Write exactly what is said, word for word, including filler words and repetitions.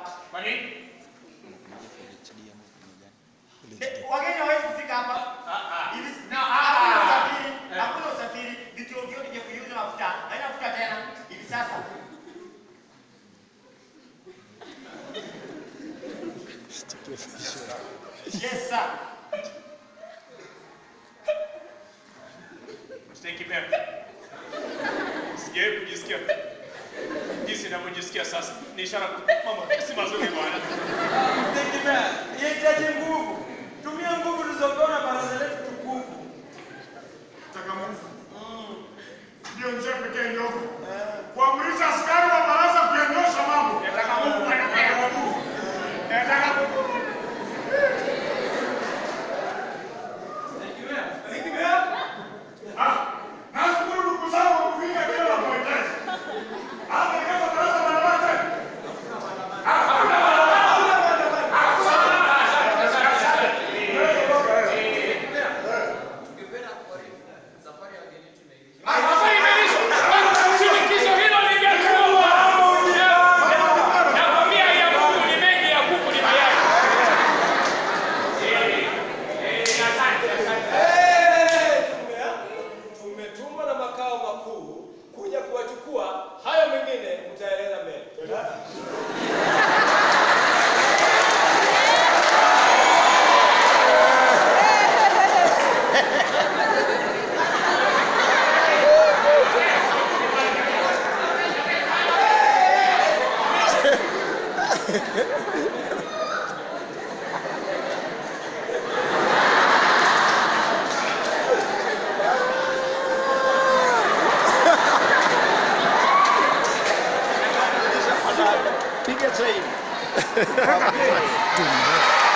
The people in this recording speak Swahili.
Kwa nini? Wageni hawezi kufika hapa. Hivi na hakuna usafiri, hakuna usafiri. Vituo vyote vya kuuza mafuta. Haina mafuta tena hivi sasa. Yes sir. Mstahiki Meya. Sijawahi kujisikia jinsi ninavyojisikia sasa. Ni ishara mambo si mazuri bwana. Mstahiki Meya, inahitaji nguvu. Tumia nguvu tulizopewa na baraza letu tukufu. Taka nguvu. Ndio njia pekee iliyopo. Kuamrisha askari wa baraza kuendosha mambo. Nataka Mungu anipee nguvu. Nataka nguvu. Mstahiki Meya, Mstahiki Meya. Ah, nashukuru ndugu zangu kufika kila mmojaji. Hapa ni kama baraza la wanawake. Piga train.